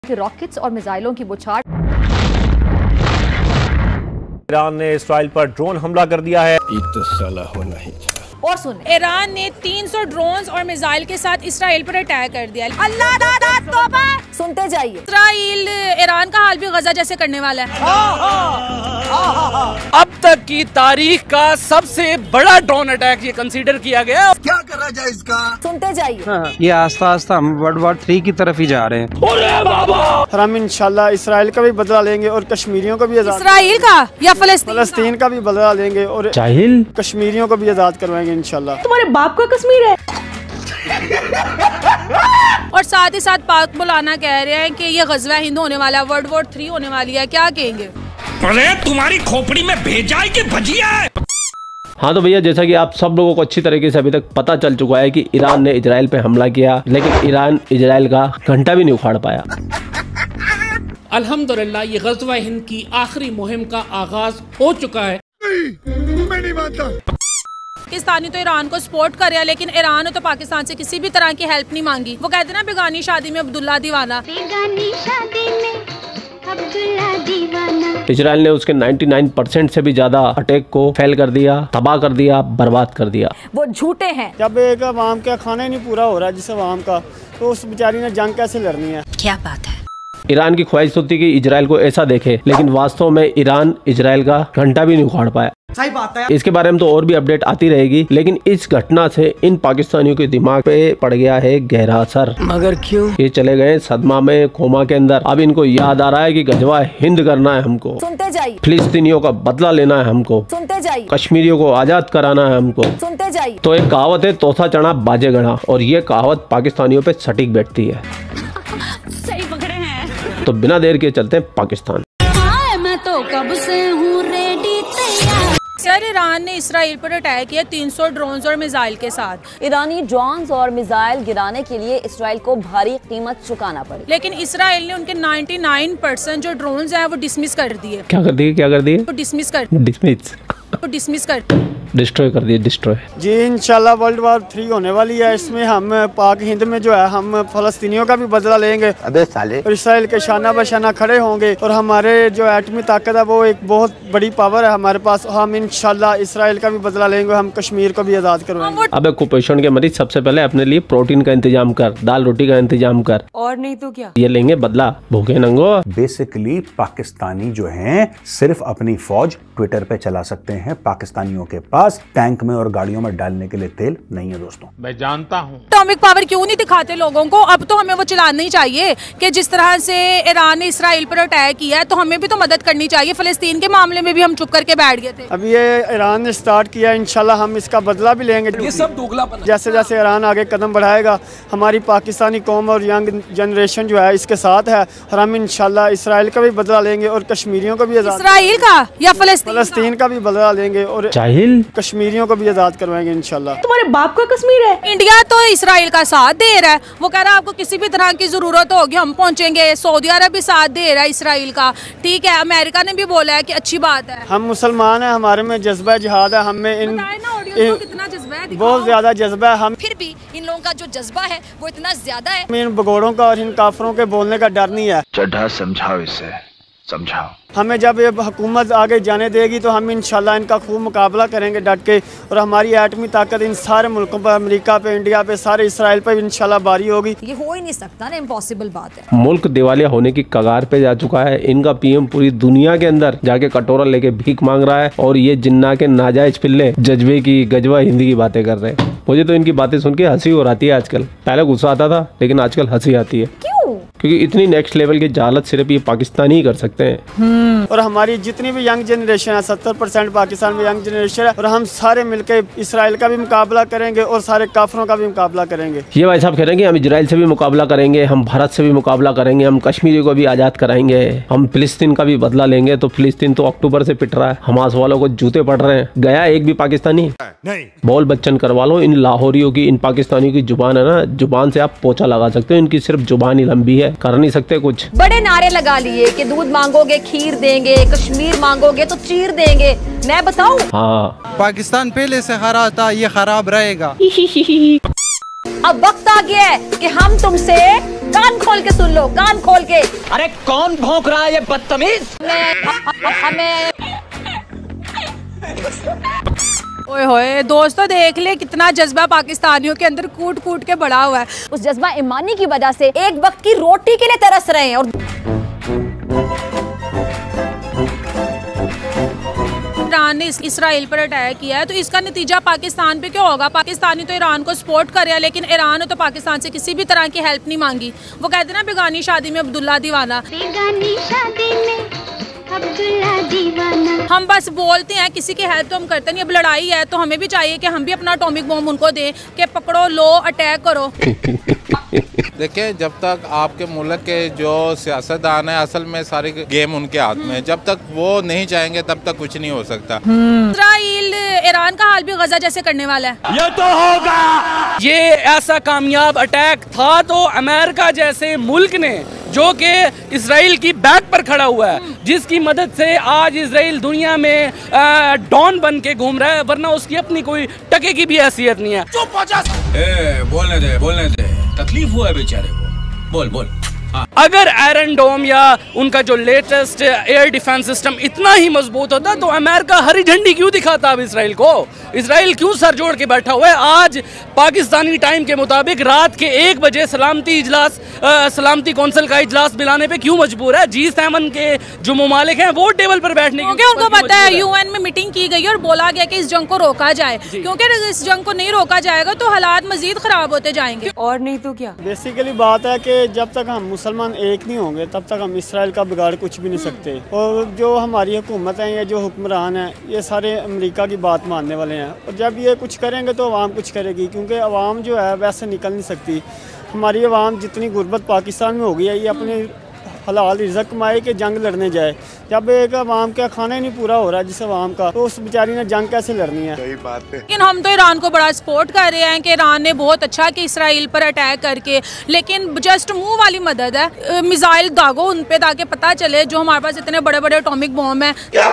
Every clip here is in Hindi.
रॉकेट्स और मिसाइलों की बौछार। ईरान ने इसराइल पर ड्रोन हमला कर दिया है। और सुन, ईरान ने 300 ड्रोन्स और मिसाइल के साथ इसराइल पर अटैक कर दिया। अल्लाह दादा तौबा। सुनते जाइए। इसराइल ईरान का हाल भी गजा जैसे करने वाला है। अब तक की तारीख का सबसे बड़ा ड्रोन अटैक ये कंसीडर किया गया। क्या करा जाए इसका? सुनते जाइए। ये आस्ता आस्ता हम वर्ल्ड वॉर 3 की तरफ ही जा रहे हैं। हम इंशाल्लाह इसराइल का भी बदला लेंगे और कश्मीरियों को भी आजाद। इसराइल का या फलस्तीन का भी बदला लेंगे और जाहिल कश्मीरियों को भी आजाद करवाएंगे इंशाल्लाह। तुम्हारे बाप का कश्मीर है। और साथ ही साथ पाक मौलाना कह रहे हैं कि ये गज़वा हिंद होने वाला है, वर्ल्ड वॉर 3 होने वाली है। क्या कहेंगे? अरे तुम्हारी खोपड़ी में भेजा है कि भजिया है? हाँ तो भैया, जैसा कि आप सब लोगों को अच्छी तरीके से अभी तक पता चल चुका है कि ईरान ने इजराइल पे हमला किया, लेकिन ईरान इजराइल का घंटा भी नहीं उखाड़ पाया। अल्हम्दुलिल्लाह ये गज़वा हिंद की आखिरी मुहिम का आगाज हो चुका है। मैं नहीं मानता। पाकिस्तानी तो ईरान को सपोर्ट कर रहा है, लेकिन ईरान ने तो पाकिस्तान से किसी भी तरह की हेल्प नहीं मांगी। वो कहते हैं ना, बेगानी शादी में अब्दुल्ला दीवाना। इजराइल ने उसके 99% से भी ज्यादा अटैक को फेल कर दिया, तबाह कर दिया, बर्बाद कर दिया। वो झूठे हैं। जब एक अवाम का खाना ही नहीं पूरा हो रहा है जिस अवाम का, तो उस बेचारी ने जंग कैसे लड़नी है? क्या बात है। ईरान की ख्वाहिश होती कि इजराइल को ऐसा देखे, लेकिन वास्तव में ईरान इजराइल का घंटा भी नहीं उखाड़ पाया। सही बात है। इसके बारे में तो और भी अपडेट आती रहेगी, लेकिन इस घटना से इन पाकिस्तानियों के दिमाग पे पड़ गया है गहरा असर। मगर क्यों? ये चले गए सदमा में, कोमा के अंदर। अब इनको याद आ रहा है कि गजवा हिंद करना है हमको। सुनते जाइए। फिलिस्तीनियों का बदला लेना है हमको। सुनते जाइए। कश्मीरियों को आजाद कराना है हमको। सुनते जाइए। तो एक कहावत है, तोता चढ़ा बाजे गढ़ा, और ये कहावत पाकिस्तानियों पे सटीक बैठती है। सही पकड़े हैं। तो बिना देर के चलते हैं पाकिस्तान। मैं तो कब से हूँ रेडी तैयार। सर, ईरान ने इसराइल पर अटैक किया 300 ड्रोन्स और मिसाइल के साथ। ईरानी ड्रोन्स और मिसाइल गिराने के लिए इसराइल को भारी कीमत चुकाना पड़ी, लेकिन इसराइल ने उनके 99% जो ड्रोन्स हैं वो डिसमिस कर दिए। क्या कर दिए? क्या कर दिए? वो डिसमिस कर डिस्ट्रॉय कर दिए, डिस्ट्रॉय। जी इंशाल्लाह वर्ल्ड वॉर 3 होने वाली है। इसमें हम पाक हिंद में जो है, हम फलस्तीनियों का भी बदला लेंगे। अबे साले। और इसराइल के शाना बशाना खड़े होंगे, और हमारे जो एटमी ताकत है वो एक बहुत बड़ी पावर है हमारे पास। हम इंशाल्लाह इसराइल का भी बदला लेंगे, हम कश्मीर को भी आजाद करवाएंगे। अबे कुपोषण के मरीज, सबसे पहले अपने लिए प्रोटीन का इंतजाम कर, दाल रोटी का इंतजाम कर, और नहीं तो क्या। ये लेंगे बदला, भूखे नंगो। बेसिकली पाकिस्तानी जो हैं सिर्फ अपनी फौज ट्विटर पे चला सकते हैं। पाकिस्तानियों के पास टैंक में और गाड़ियों में डालने के लिए तेल नहीं है दोस्तों। मैं जानता हूँ। एटॉमिक पावर क्यों नहीं दिखाते लोगों को? अब तो हमें वो चिल्लाना ही चाहिए कि जिस तरह से ईरान ने इसराइल पर अटैक किया है, तो हमें भी तो मदद करनी चाहिए। फलस्तीन के मामले में भी हम चुप करके बैठ गए थे। अब ये ईरान ने स्टार्ट किया, इंशाल्लाह हम इसका बदला भी लेंगे। ये सब दोगलापन। जैसे जैसे ईरान आगे कदम बढ़ाएगा, हमारी पाकिस्तानी कौम और यंग जनरेशन जो है इसके साथ है, और हम इंशाल्लाह इसराइल का भी बदला लेंगे और कश्मीरियों को भी आजाद। इसराइल का या फलस्तीन का भी बदला लेंगे और जाहिल कश्मीरियों को भी आजाद करवाएंगे इंशाल्लाह। तुम्हारे बाप का कश्मीर है। इंडिया तो इसराइल का साथ दे रहा है। वो कह रहा है आपको किसी भी तरह की जरूरत होगी हम पहुंचेंगे। सऊदी अरब भी साथ दे रहा है इसराइल का। ठीक है, अमेरिका ने भी बोला है कि अच्छी बात है। हम मुसलमान हैं, हमारे में जज्बा जिहाद है, हमें कितना जज्बा है, बहुत ज्यादा जज्बा है। हम फिर भी इन लोगों का जो जज्बा है वो इतना ज्यादा है। इन भगोड़ों का और इन काफरों के बोलने का डर नहीं है। चड्ढा समझाओ इसे, समझाओ। हमें जब ये हुकूमत आगे जाने देगी तो हम इंशाल्लाह इनका खूब मुकाबला करेंगे डट के, और हमारी एटमी ताकत इन सारे मुल्कों पर, अमेरिका पे, इंडिया पे, सारे इसराइल पे इंशाल्लाह बारी होगी। ये हो ही नहीं सकता ना, इम्पॉसिबल बात है। मुल्क दिवालिया होने की कगार पे जा चुका है। इनका पीएम पूरी दुनिया के अंदर जाके कटोरा लेके भीख मांग रहा है, और ये जिन्ना के नाजायज पिल्ले जज्बे की, गजवा हिंदी की बातें कर रहे हैं। मुझे तो इनकी बातें सुन के हंसी हो आती है आजकल। पहले गुस्सा आता था, लेकिन आजकल हंसी आती है। क्योंकि इतनी नेक्स्ट लेवल की जहालत सिर्फ ये पाकिस्तानी ही कर सकते हैं। और हमारी जितनी भी यंग जनरेशन है, 70% पाकिस्तान में यंग जनरेशन है, और हम सारे मिलकर इसराइल का भी मुकाबला करेंगे और सारे काफरों का भी मुकाबला करेंगे। ये भाई साहब कह रहे हैं कि हम इजराइल से भी मुकाबला करेंगे, हम भारत से भी मुकाबला करेंगे, हम कश्मीरी को भी आजाद कराएंगे, हम फिलिस्तीन का भी बदला लेंगे। तो फिलिस्तीन तो अक्टूबर से पिट रहा है, हमास वालों को जूते पड़ रहे हैं। गया एक भी पाकिस्तानी नहीं। बॉल बच्चन करवा लो। इन लाहौरियों की, इन पाकिस्तानियों की जुबान है ना, जुबान से आप पोछा लगा सकते हो। इनकी सिर्फ जुबान ही लंबी है, कर नहीं सकते कुछ। बड़े नारे लगा लिए कि दूध मांगोगे खीर देंगे, कश्मीर मांगोगे तो चीर देंगे। मैं बताऊं? हाँ, पाकिस्तान पहले से खराब था, ये खराब रहेगा। अब वक्त आ गया है कि हम तुमसे कान खोल के सुन लो, कान खोल के। अरे कौन भौंक रहा है ये बदतमीज? हमें ओए होए दोस्तों, देख ले कितना जज्बा पाकिस्तानियों के अंदर कूट कूट के बढ़ा हुआ है। उस जज्बा ईमानी की वजह से एक वक्त की रोटी के लिए तरस रहे हैं। और ईरान ने इसराइल पर अटैक किया है, तो इसका नतीजा पाकिस्तान पे क्या होगा? पाकिस्तानी तो ईरान को सपोर्ट कर रहा है, लेकिन ईरान ने तो पाकिस्तान से किसी भी तरह की हेल्प नहीं मांगी। वो कहते हैं ना, बेगानी शादी में अब्दुल्ला दीवाना। बेगानी शादी में अब्दुल्ला दीवाना। हम बस बोलते हैं, किसी की हेल्प तो हम करते नहीं। अब लड़ाई है तो हमें भी चाहिए कि हम भी अपना एटॉमिक बम उनको दें कि पकड़ो, लो, अटैक करो। देखिए, जब तक आपके मुल्क के जो सियासतदान है, असल में सारी गेम उनके हाथ में है, जब तक वो नहीं चाहेंगे तब तक कुछ नहीं हो सकता। इसराइल ईरान का हाल भी गजा जैसे करने वाला है। ये तो होगा। ये ऐसा कामयाब अटैक था तो अमेरिका जैसे मुल्क ने, जो कि इसराइल की बैक पर खड़ा हुआ है, जिसकी मदद से आज इसराइल दुनिया में डॉन बन के घूम रहा है, वरना उसकी अपनी कोई टके की भी हैसियत नहीं है। चुप हो जा। बोलने दे, तकलीफ हुआ है बेचारे को, बोल। अगर आयरन डोम या उनका जो लेटेस्ट एयर डिफेंस सिस्टम इतना ही मजबूत होता तो अमेरिका हरी झंडी क्यों दिखाता अब इसराइल को? इसराइल क्यों सर जोड़ के बैठा हुआ है? आज पाकिस्तानी टाइम के मुताबिक रात के 1 बजे सलामती कौंसिल का इजलास बुलाने पे क्यों मजबूर है? G7 के जो ममालिक हैं वो टेबल पर बैठने क्योंकि उनको पता है यूएन में मीटिंग की गई और बोला गया कि इस जंग को रोका जाए, क्योंकि इस जंग को नहीं रोका जाएगा तो हालात मजीद खराब होते जाएंगे। और नहीं तो क्या। बेसिकली बात है कि जब तक हम मुसलमान एक नहीं होंगे तब तक हम इसराइल का बिगाड़ कुछ भी नहीं सकते। और जो हमारी हुकूमत है या जो हुक्मरान है, ये सारे अमेरिका की बात मानने वाले हैं। और जब ये कुछ करेंगे तो अवाम कुछ करेगी, क्योंकि अवाम जो है वैसे निकल नहीं सकती। हमारी अवाम जितनी गुर्बत पाकिस्तान में हो गई है, ये अपने हलाल रिज़्क़ कमाए कि जंग लड़ने जाए। जब एक अवाम का खाना ही नहीं पूरा हो रहा है जिस अवाम का, तो उस बेचारी ने जंग कैसे लड़नी है? सही बात है। लेकिन हम तो ईरान को बड़ा सपोर्ट कर रहे हैं कि ईरान ने बहुत अच्छा कि इसराइल पर अटैक करके, लेकिन जस्ट मुंह वाली मदद है। मिसाइल दागो उन पे ताकि पता चले जो हमारे पास इतने बड़े बड़े एटॉमिक बॉम्ब है। क्या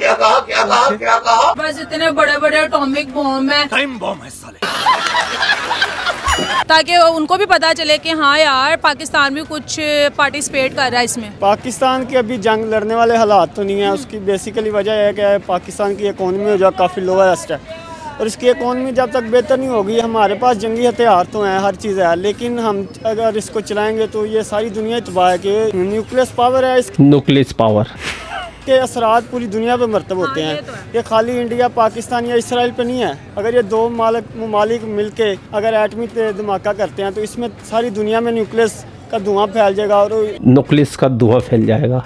कहा? बस इतने बड़े बड़े एटॉमिक बॉम्ब है, टाइम बॉम्ब है साले। ताकि उनको भी पता चले कि हाँ यार, पाकिस्तान भी कुछ पार्टिसिपेट कर रहा है इसमें। पाकिस्तान के अभी जंग लड़ने वाले हालात तो नहीं है। उसकी बेसिकली वजह है कि पाकिस्तान की इकोनॉमी जो काफ़ी लोवेस्ट है, और इसकी इकोनॉमी जब तक बेहतर नहीं होगी, हमारे पास जंगी हथियार तो हैं, हर चीज़ है, लेकिन हम अगर इसको चलाएंगे तो ये सारी दुनिया तबाह है। कि न्यूक्लियस पावर है, न्यूक्लियस पावर के असरात पूरी दुनिया पे मरतब होते हैं। ये खाली इंडिया, पाकिस्तान या इसराइल पे नहीं है। अगर ये दो ममालिक मिलके अगर एटमी धमाका करते हैं तो इसमें सारी दुनिया में न्यूक्लियस का धुआं फैल जाएगा और न्यूक्लियस का धुआं फैल जाएगा।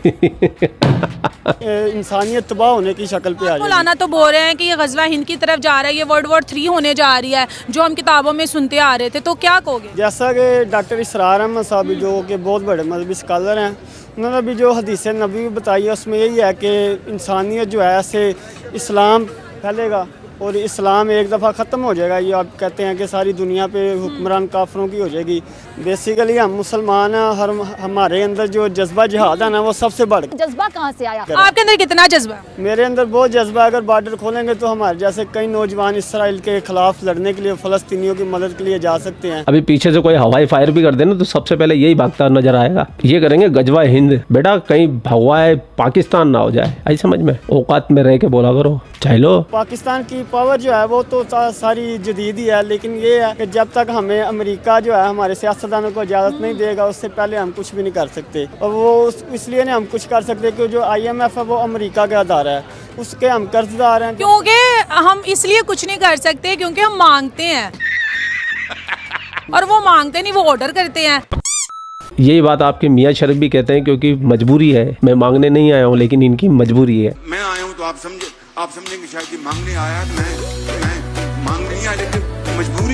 इंसानियत तबाह होने की शक्ल पे आ जाएगी। मौलाना तो बोल रहे हैं कि ये गज़वा हिंद की तरफ जा रहा है, ये World War 3 होने जा रही है, जो हम किताबों में सुनते आ रहे थे, तो क्या कहोगे? जैसा कि डॉक्टर इसरार अहमद साहब जो कि बहुत बड़े मजहबी स्कॉलर हैं, उन्होंने भी जो हदीस नबी बताई है उसमें यही है कि इंसानियत जो है ऐसे इस्लाम फैलेगा और इस्लाम एक दफ़ा ख़त्म हो जाएगा। ये आप कहते हैं कि सारी दुनिया पे हुक्मरान काफरों की हो जाएगी। बेसिकली हम मुसलमान हैं, हमारे अंदर जो जज्बा जिहाद है ना, वो सबसे बड़ जज्बा कहाँ से आया? आपके अंदर कितना जज्बा? मेरे अंदर बहुत जज्बा। अगर बॉर्डर खोलेंगे तो हमारे जैसे कई नौजवान इसराइल के खिलाफ लड़ने के लिए, फ़लस्तीनियों की मदद के लिए जा सकते हैं। अभी पीछे से कोई हवाई फायर भी कर देना तो सबसे पहले यही भागता नजर आएगा। ये करेंगे गजवा हिंद, बेटा कहीं भगवाए पाकिस्तान ना हो जाए। आई समझ में, औकात में रह के बोला करो। चाहे लो पाकिस्तान की पावर जो है वो तो सारी जदीद ही है, लेकिन ये है कि जब तक हमें अमेरिका जो है हमारे सियासतदानों को इजाज़त नहीं देगा, उससे पहले हम कुछ भी नहीं कर सकते। और वो इसलिए नहीं हम कुछ कर सकते कि जो IMF है वो अमेरिका का अदारा है, उसके हम कर्जदार हैं। क्योंकि हम इसलिए कुछ नहीं कर सकते क्योंकि हम मांगते हैं और वो मांगते नहीं, वो ऑर्डर करते हैं। यही बात आपके मियाँ शरीफ भी कहते हैं, क्योंकि मजबूरी है। मैं मांगने नहीं आया हूँ, लेकिन इनकी मजबूरी है। मैं आया हूँ तो आप समझेंगे शायद कि मांगने आया, मैं मांग नहीं आया, लेकिन मजबूरी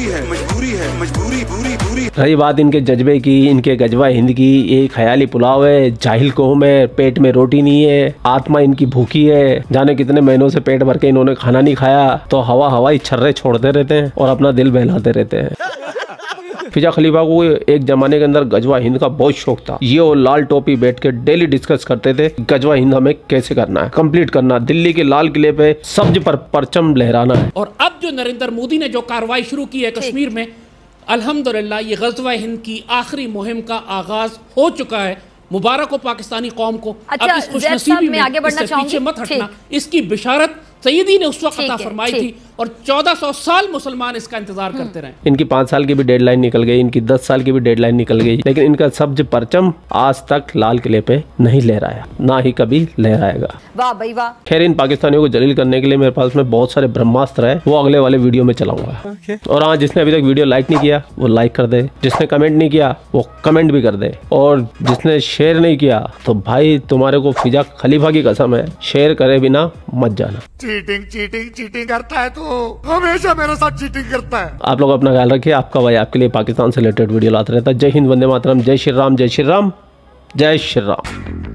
है। रही बात इनके जज्बे की, इनके गजवा हिंद की, ये ख्याली पुलाव है, जाहिल कौम है, पेट में रोटी नहीं है, आत्मा इनकी भूखी है। जाने कितने महीनों से पेट भर के इन्होंने खाना नहीं खाया, तो हवाई छर्रे छोड़ते रहते हैं और अपना दिल बहलाते रहते हैं। फिजा खलीफा को एक जमाने के अंदर गजवा हिंद का बहुत शौक था। ये और लाल टोपी बैठ के डेली डिस्कस करते थे गजवा हिंद हमें कैसे करना है, कंप्लीट करना, दिल्ली के लाल किले पे सब्ज पर परचम लहराना है। और अब जो नरेंद्र मोदी ने जो कार्रवाई शुरू की है कश्मीर में, अल्हम्दुलिल्लाह ये ग़ज़वा हिंद की आखिरी मुहिम का आगाज हो चुका है। मुबारक हो पाकिस्तानी कौम को। अच्छा, अब इस खुशनसीबी में आगे बढ़ना इससे पीछे मत हटना। इसकी बिशारत सैयदी ने उस वक्त अता फरमाई थी और 1400 साल मुसलमान इसका इंतजार करते रहे। इनकी 5 साल की भी डेडलाइन निकल गई, इनकी 10 साल की भी डेडलाइन निकल गई, लेकिन इनका सब्ज परचम आज तक लाल किले पे नहीं लहराया, ना ही कभी लहराएगा। वाह भाई वाह। खैर, इन पाकिस्तानियों को जलील करने के लिए मेरे पास में बहुत सारे ब्रह्मास्त्र है, वो अगले वाले वीडियो में चलाऊंगा। और हाँ, जिसने अभी तक वीडियो लाइक नहीं किया वो लाइक कर दे, जिसने कमेंट नहीं किया वो कमेंट भी कर दे, और जिसने शेयर नहीं किया तो भाई तुम्हारे को फिजा खलीफा की कसम है, शेयर करे बिना मत जाना। चीटिंग चीटिंग चीटिंग करता है तू, हमेशा मेरे साथ चीटिंग करता है। आप लोग अपना ख्याल रखिए। आपका भाई आपके लिए पाकिस्तान से रिलेटेड वीडियो लाता रहता है। जय हिंद, वंदे मातरम, जय श्री राम, जय श्री राम, जय श्री राम।